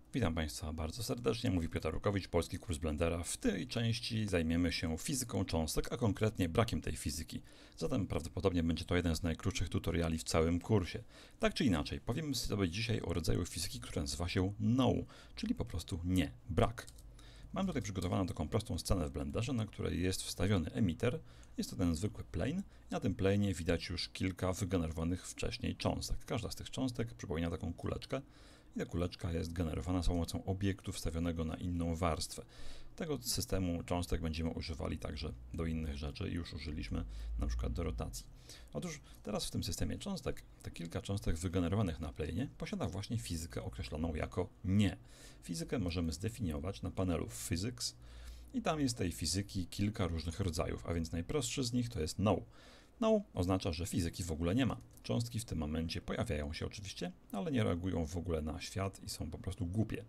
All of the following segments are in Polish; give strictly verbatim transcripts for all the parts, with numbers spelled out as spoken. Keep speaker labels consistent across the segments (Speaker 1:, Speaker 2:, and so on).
Speaker 1: Witam Państwa bardzo serdecznie, mówi Piotr Rukowicz, Polski Kurs Blendera. W tej części zajmiemy się fizyką cząstek, a konkretnie brakiem tej fizyki. Zatem prawdopodobnie będzie to jeden z najkrótszych tutoriali w całym kursie. Tak czy inaczej, powiemy sobie dzisiaj o rodzaju fizyki, która nazywa się no, czyli po prostu nie, brak. Mam tutaj przygotowaną taką prostą scenę w Blenderze, na której jest wstawiony emitter. Jest to ten zwykły plane. Na tym planie widać już kilka wygenerowanych wcześniej cząstek. Każda z tych cząstek przypomina taką kuleczkę. I ta kuleczka jest generowana za pomocą obiektu wstawionego na inną warstwę. Tego systemu cząstek będziemy używali także do innych rzeczy i już użyliśmy na przykład do rotacji. Otóż teraz w tym systemie cząstek, te kilka cząstek wygenerowanych na planie posiada właśnie fizykę określoną jako nie. Fizykę możemy zdefiniować na panelu Physics i tam jest tej fizyki kilka różnych rodzajów, a więc najprostszy z nich to jest no. No oznacza, że fizyki w ogóle nie ma. Cząstki w tym momencie pojawiają się oczywiście, ale nie reagują w ogóle na świat i są po prostu głupie.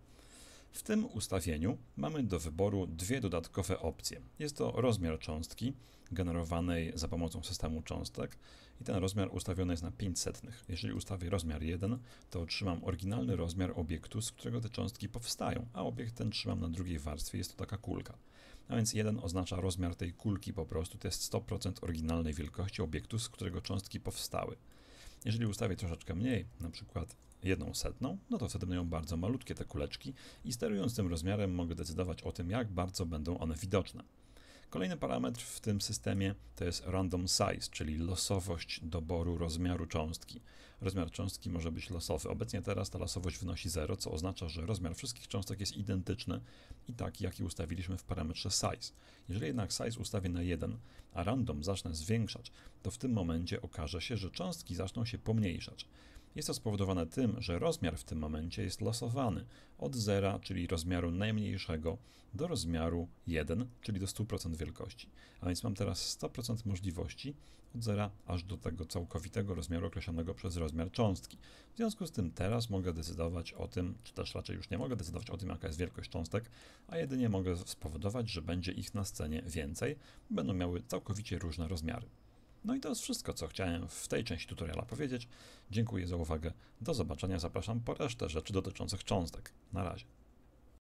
Speaker 1: W tym ustawieniu mamy do wyboru dwie dodatkowe opcje. Jest to rozmiar cząstki generowanej za pomocą systemu cząstek i ten rozmiar ustawiony jest na pięć setnych. Jeżeli ustawię rozmiar jeden, to otrzymam oryginalny rozmiar obiektu, z którego te cząstki powstają, a obiekt ten trzymam na drugiej warstwie, jest to taka kulka. A więc jeden oznacza rozmiar tej kulki po prostu, to jest sto procent oryginalnej wielkości obiektu, z którego cząstki powstały. Jeżeli ustawię troszeczkę mniej, na przykład jedną setną, no to wtedy będą bardzo malutkie te kuleczki i sterując tym rozmiarem mogę decydować o tym, jak bardzo będą one widoczne. Kolejny parametr w tym systemie to jest random size, czyli losowość doboru rozmiaru cząstki. Rozmiar cząstki może być losowy. Obecnie teraz ta losowość wynosi zero, co oznacza, że rozmiar wszystkich cząstek jest identyczny i taki, jaki ustawiliśmy w parametrze size. Jeżeli jednak size ustawię na jeden, a random zacznę zwiększać, to w tym momencie okaże się, że cząstki zaczną się pomniejszać. Jest to spowodowane tym, że rozmiar w tym momencie jest losowany od zera, czyli rozmiaru najmniejszego, do rozmiaru jeden, czyli do stu procent wielkości. A więc mam teraz sto procent możliwości od zera aż do tego całkowitego rozmiaru określonego przez rozmiar cząstki. W związku z tym teraz mogę decydować o tym, czy też raczej już nie mogę decydować o tym, jaka jest wielkość cząstek, a jedynie mogę spowodować, że będzie ich na scenie więcej, będą miały całkowicie różne rozmiary. No i to jest wszystko, co chciałem w tej części tutoriala powiedzieć. Dziękuję za uwagę. Do zobaczenia. Zapraszam po resztę rzeczy dotyczących cząstek. Na razie.